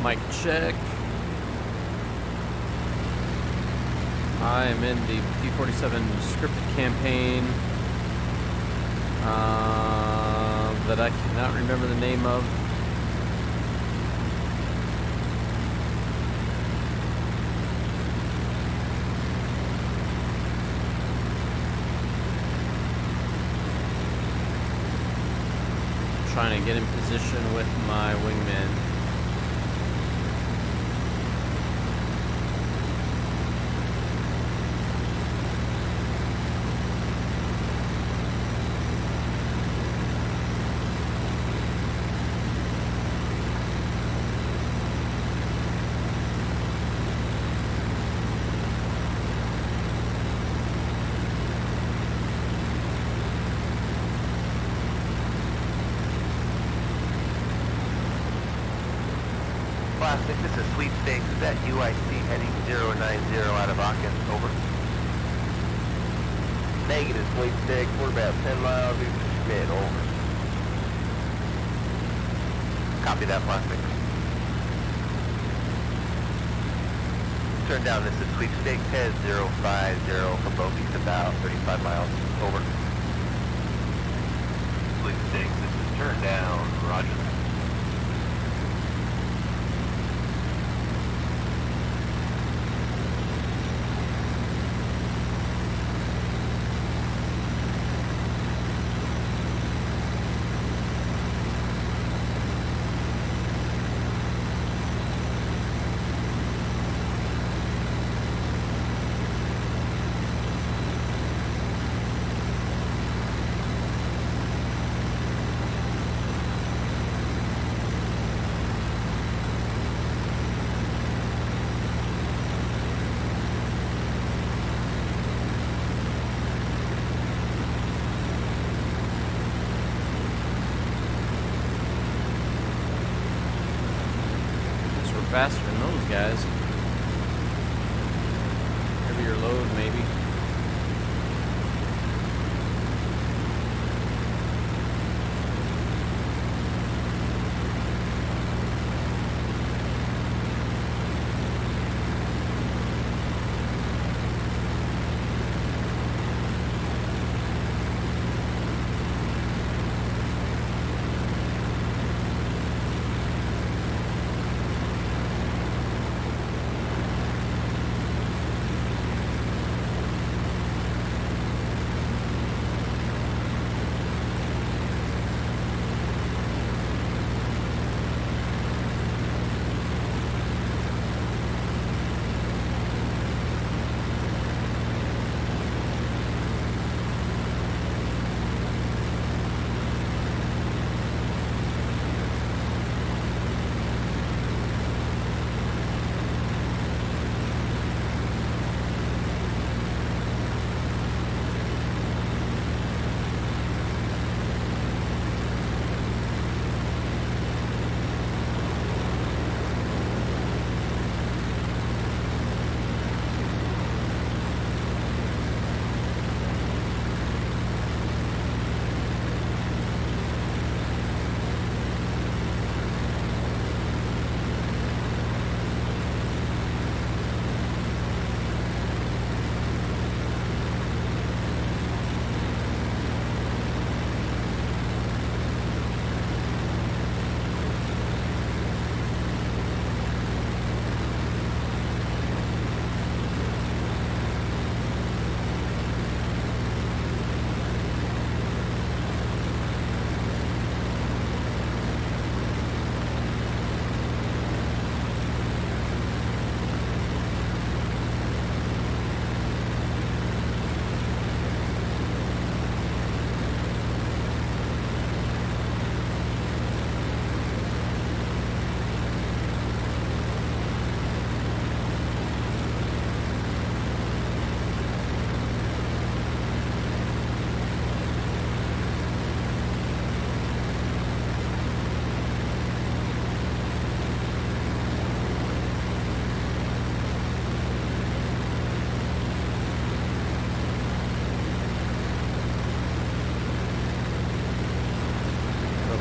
Mic check. I am in the P-47 scripted campaign that I cannot remember the name of. Trying to get in position with my wingman. Plastic, this is Sweepstakes. Is that UIC heading 090 out of Hawkins? Over. Negative Sweepstakes. We're about 10 miles east of Schmidt. Over. Copy that, Plastic. Turn down, this is Sweepstakes. Head 050 from both east about 35 miles. Over. Sweepstakes, this is turn down. Roger. Faster than those guys. Heavier load, maybe.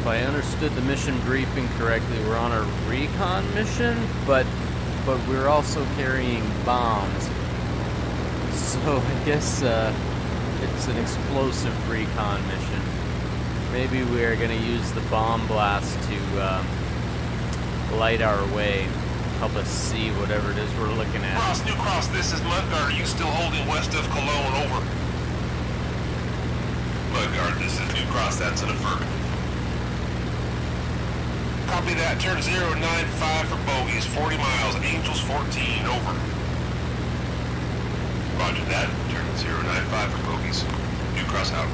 if I understood the mission briefing correctly, we're on a recon mission, but we're also carrying bombs. So I guess it's an explosive recon mission. Maybe we are going to use the bomb blast to light our way, help us see whatever it is we're looking at. Cross, New Cross, this is Mudguard. Are you still holding west of Cologne? Over. Mudguard, this is New Cross. That's an affirmative. Copy that. Turn 095 for bogeys. 40 miles. Angels 14. Over. Roger that. Turn 095 for bogeys. New Cross out.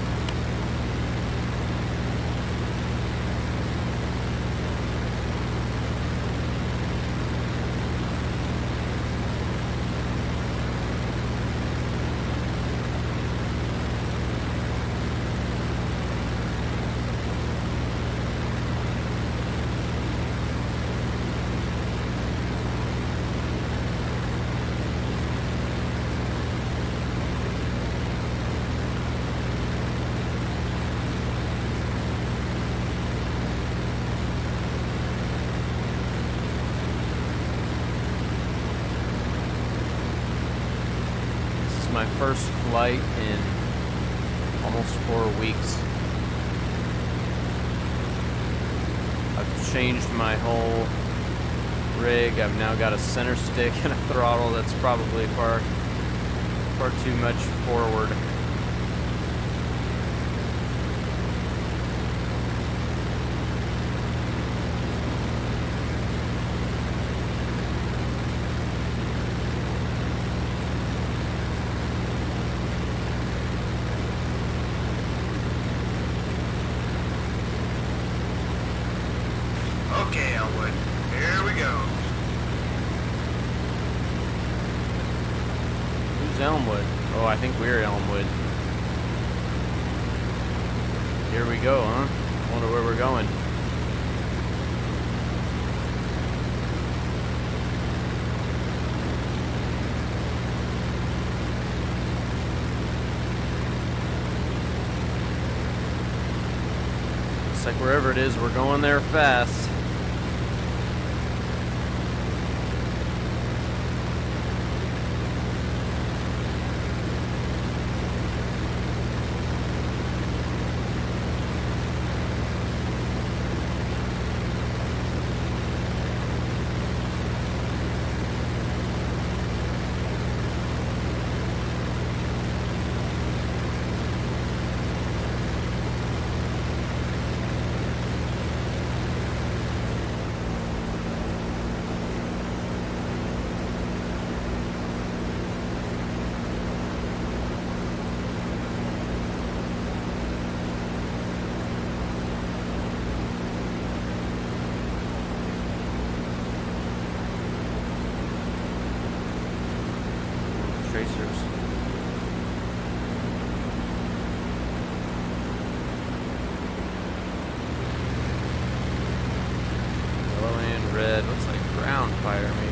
My first flight in almost 4 weeks. I've changed my whole rig. I've now got a center stick and a throttle that's probably far too much forward. Okay, Elwood. Here we go. Who's Elmwood? Oh, I think we're Elmwood. Here we go, huh? Wonder where we're going. Looks like wherever it is, we're going there fast. Tracers. Yellow and red. Looks like ground fire, maybe.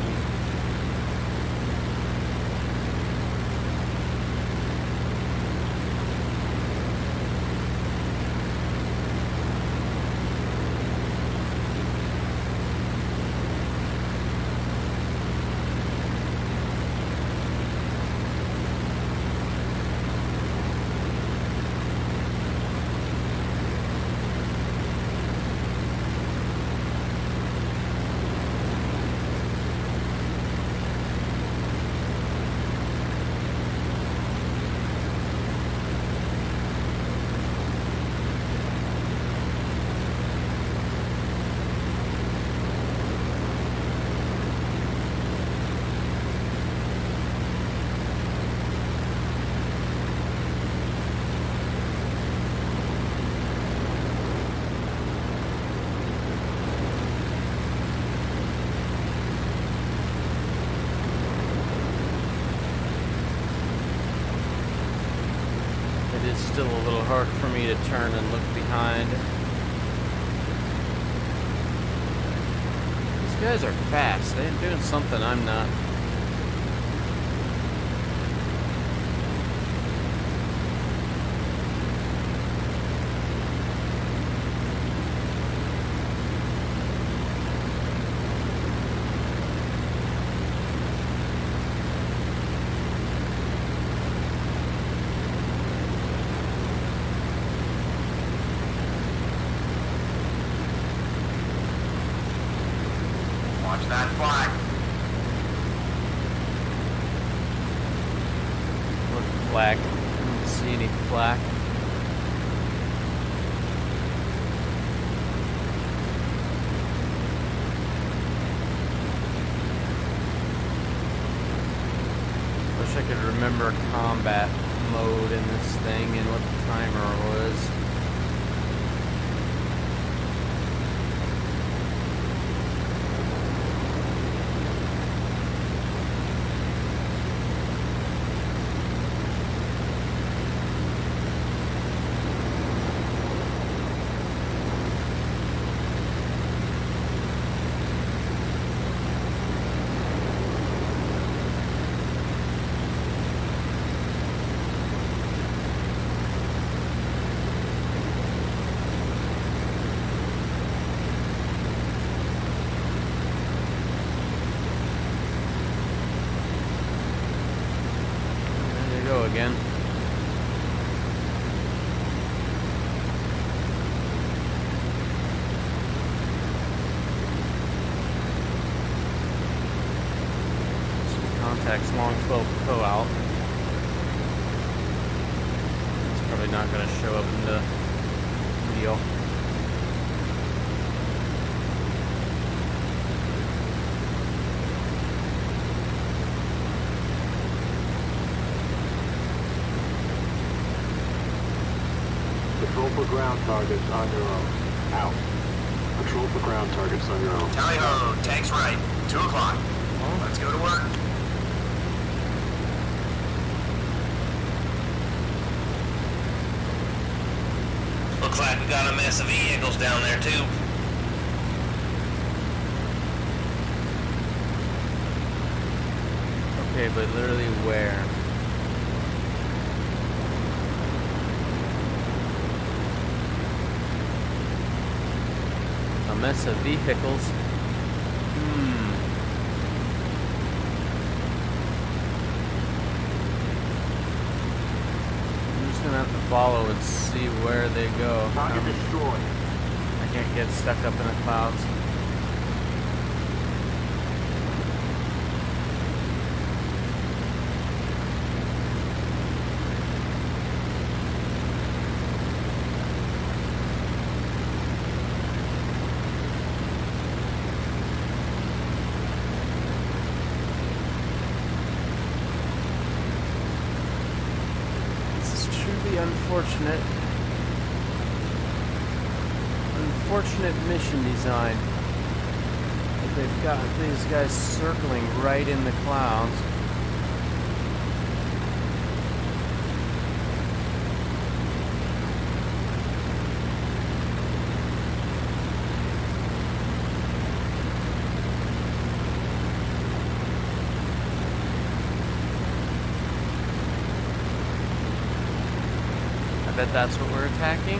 It's still a little hard for me to turn and look behind. These guys are fast. They're doing something I'm not. Watch that flag. What flak? I don't see any flak. Wish I could remember combat mode in this thing and what the timer was. Again. Some contacts long 12 co out. It's probably not going to show up in the video. Patrol for ground targets on your own. Out. Patrol for ground targets on your own. Tally ho, tank's right. 2 o'clock. Let's go to work. Looks like we got a mess of vehicles down there too. Okay, but literally where? A mess of vehicles. I'm just gonna have to follow and see where they go. Target destroyed. I can't get stuck up in the clouds. Unfortunate mission design. But they've got these guys circling right in the clouds. I bet that's what we're attacking.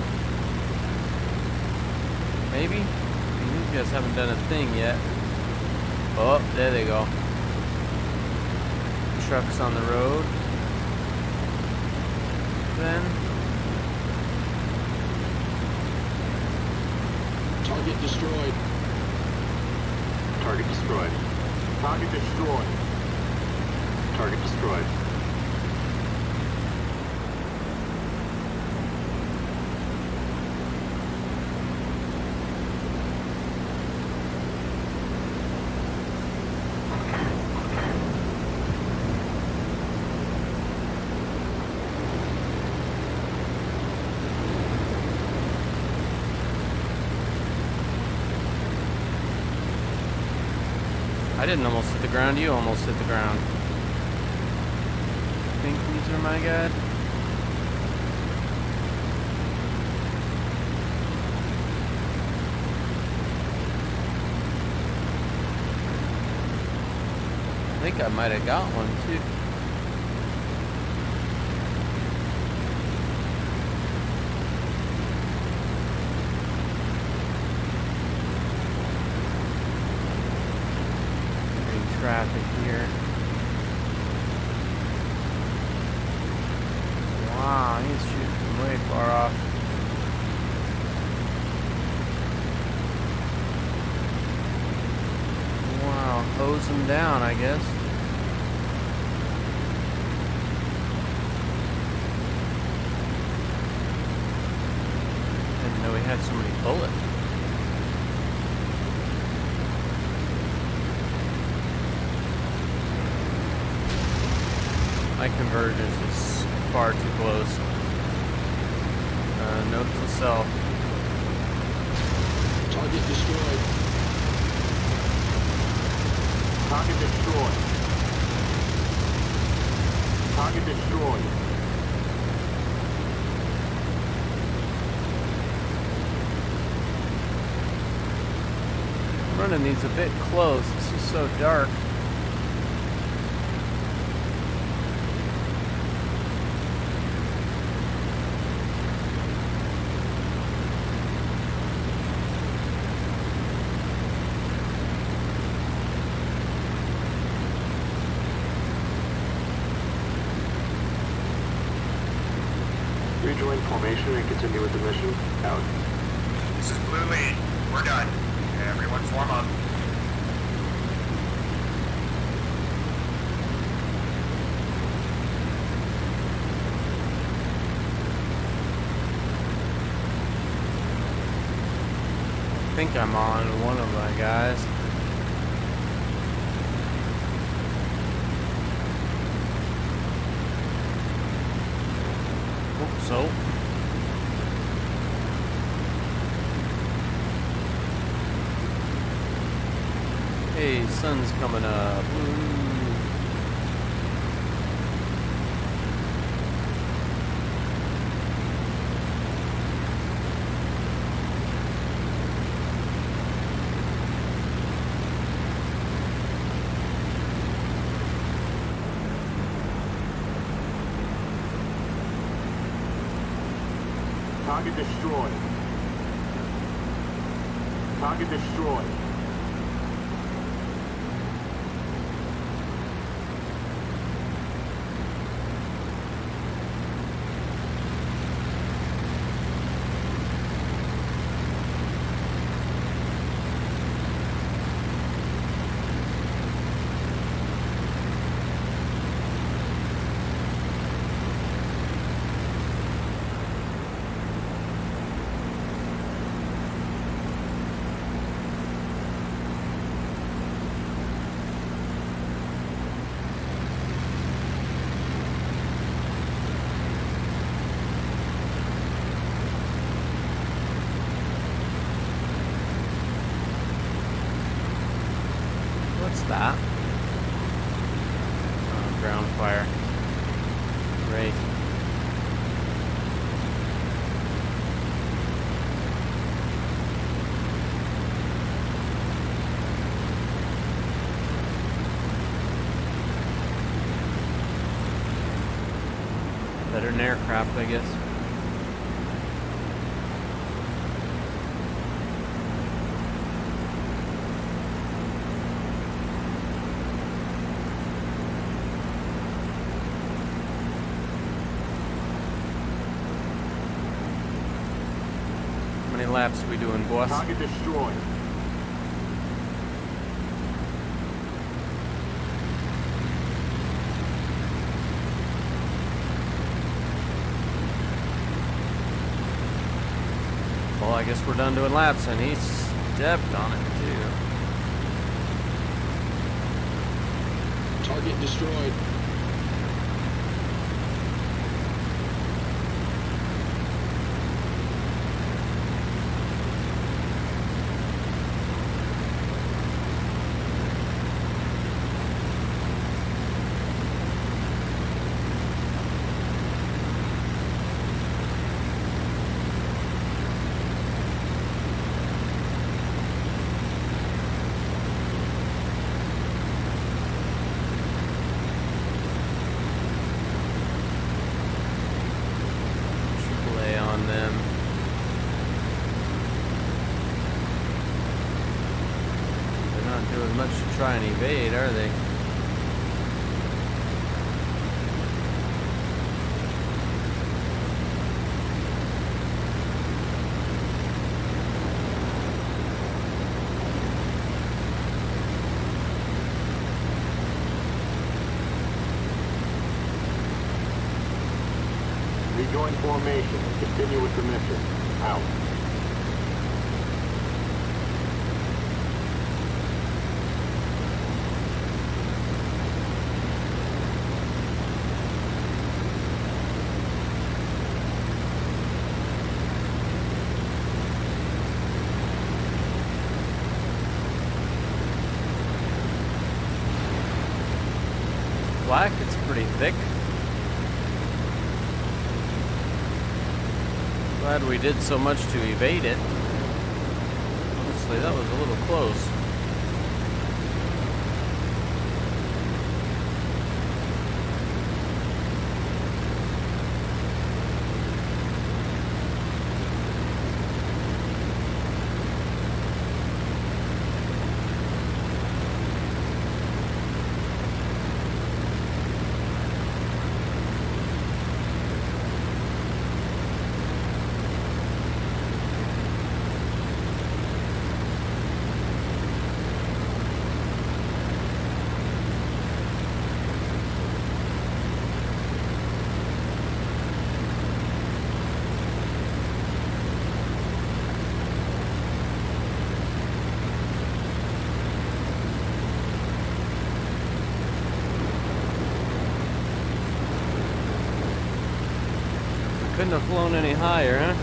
Maybe? I mean, these guys haven't done a thing yet. Oh, there they go. Trucks on the road. Then. Target destroyed. Target destroyed. Target destroyed. Target destroyed. I didn't almost hit the ground, you almost hit the ground. I think these are my guys. I think I might have got one too. Traffic here. Wow, he's shooting from way far off. hose them down, I guess. Didn't know we had so many bullets. My convergence is far too close. Note to self. Target destroyed. Target destroyed. Target destroyed. I'm running these a bit close. This is so dark. Rejoin formation and continue with the mission. Out. This is Blue Lead. We're done. Everyone form up. I think I'm on one of my guys. Hope so. Hey, sun's coming up. Woo. Target destroyed. Target destroyed. What's that? Oh, ground fire. Great. Better than aircraft, I guess. How many laps are we doing, boss? Target destroyed. Well, I guess we're done doing laps, and he stepped on it, too. Target destroyed. AAA on them. They're not doing much to try and evade, are they? Join formation and continue with the mission. Out. Flak, it's pretty thick. Glad we did so much to evade it. Honestly, that was a little close. Couldn't have flown any higher, huh?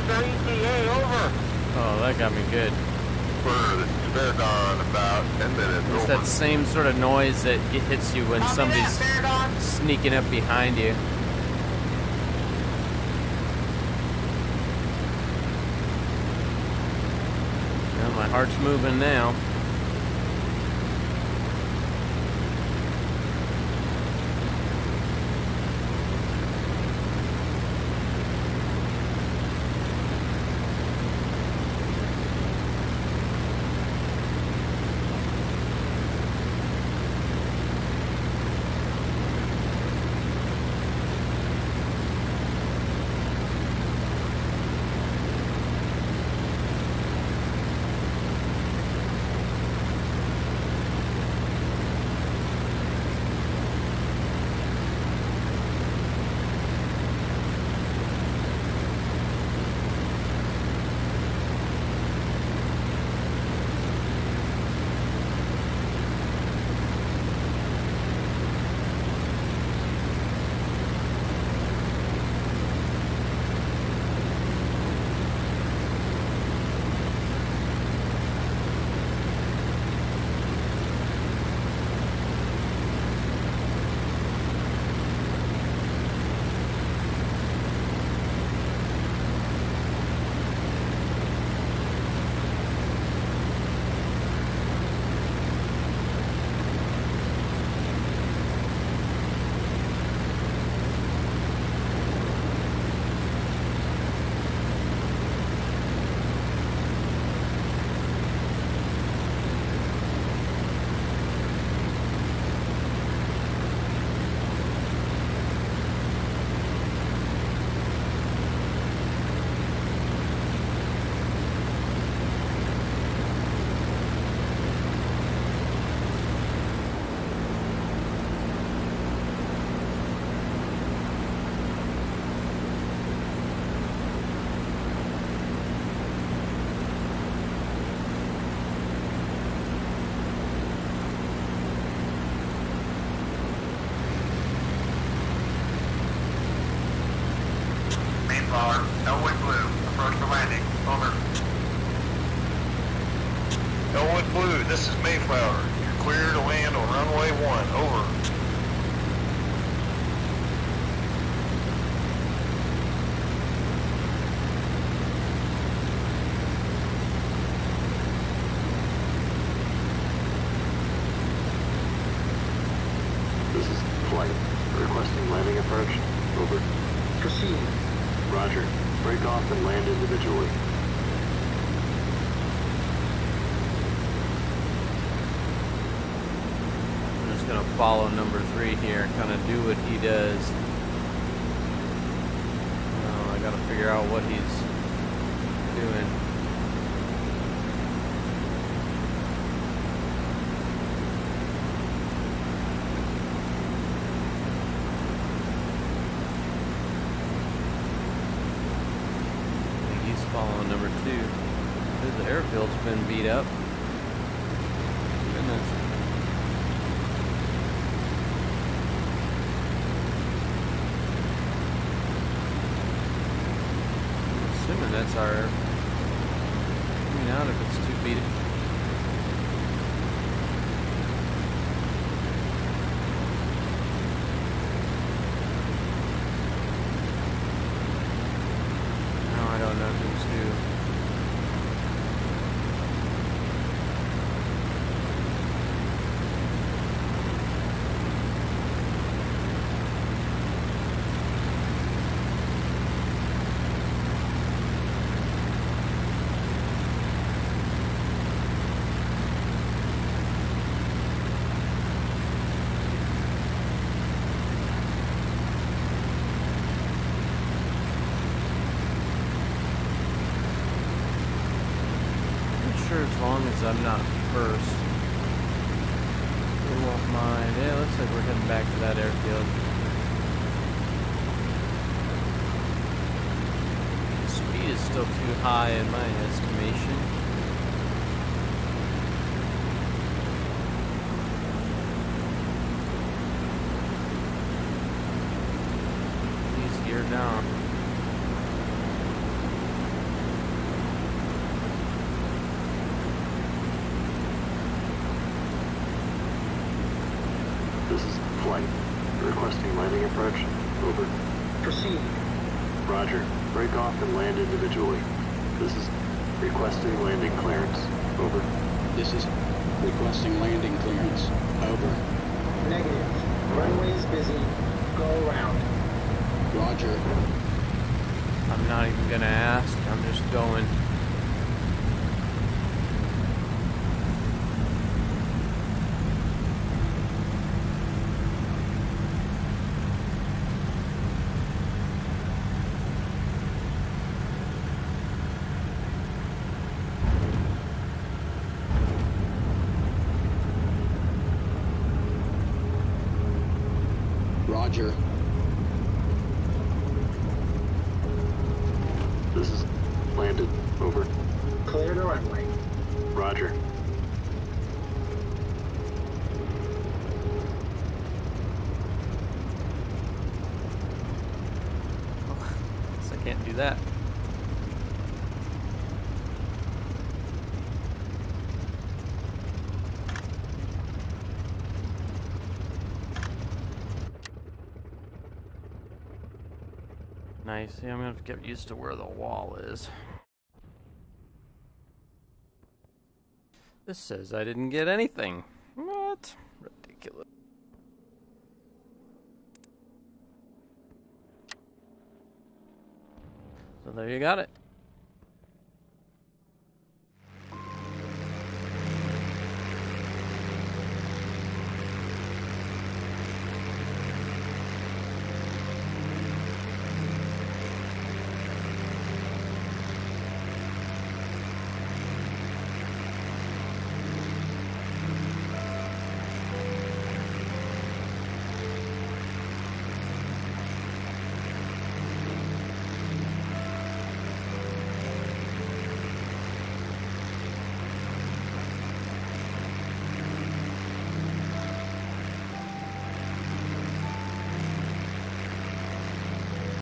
is our ETA, over. Oh, that got me good. Bird, bear dawn, about 10 minutes, It's over. that same sort of noise that hits you when somebody's sneaking up behind you. Well, my heart's moving now. Mayflower, Elwood Blue, approach the landing, over. Elwood Blue, this is Mayflower. You're clear to land on runway 1, over. This is Flight. Requesting landing approach. Over. Proceed. Roger. Break off and land individually. I'm just gonna follow number 3 here, kind of do what he does. I gotta figure out what he's doing. Following number 2. The airfield's been beat up. Goodness. I'm assuming that's our air. Coming out if it's too beat. I don't know who's who. As long as I'm not first, we won't mind. Yeah, it looks like we're heading back to that airfield. The speed is still too high in my estimation. Please gear down. This is Flight. Requesting landing approach. Over. Proceed. Roger. Break off and land individually. This is requesting landing clearance. Over. This is requesting landing clearance. Over. Negative. Runway is busy. Go around. Roger. I'm not even gonna ask. I'm just going. Roger. This is landed. Over. Clear the runway. Roger. Guess I can't do that. Nice. Yeah, I'm gonna have to get used to where the wall is. This says I didn't get anything. What? Ridiculous. So there you got it.